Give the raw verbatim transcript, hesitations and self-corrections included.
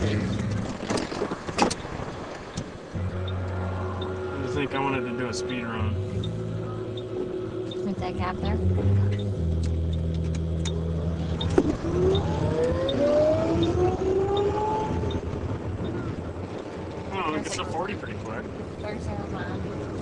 I think I wanted to do a speed run. With that gap there. Oh, we get to forty pretty quick. Where's our mom?